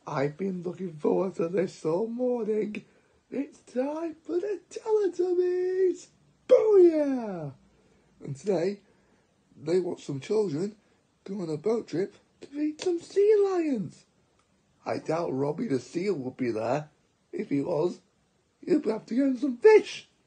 I've been looking forward to this all morning. It's time for the Teletubbies! Booyah! And today, they want some children go on a boat trip to meet some sea lions. I doubt Robbie the seal would be there. If he was, he'd have to get some fish.